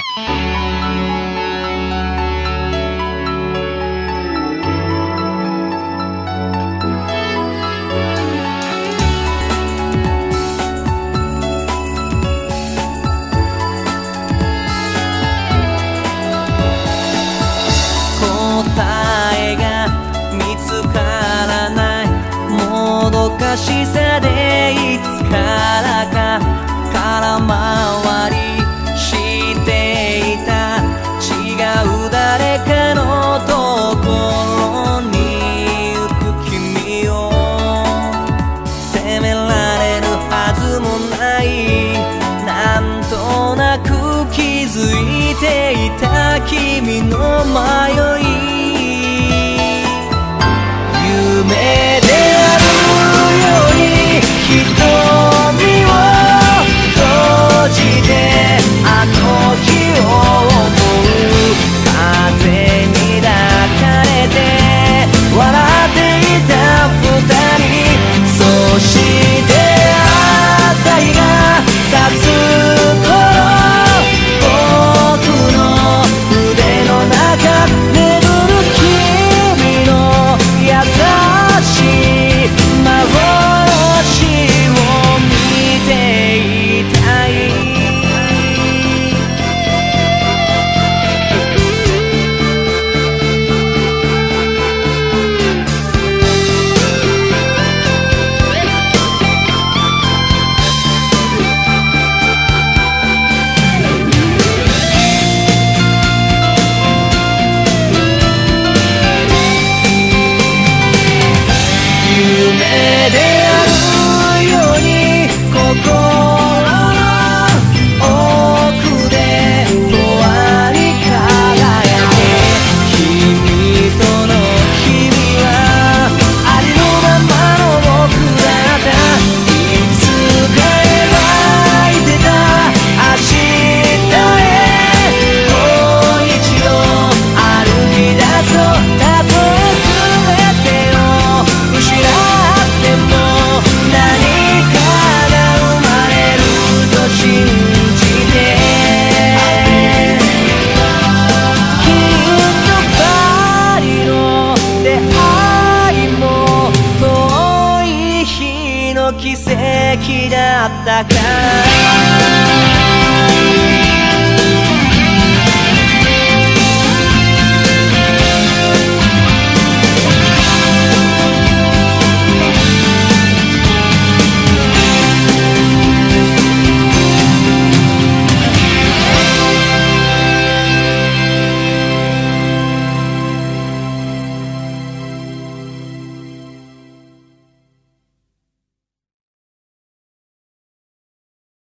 答えが見つからないもどかしさでいつからか空回りしていた違う誰かのところに行く君を責められるはずもないなんとなく気づいていた君の迷い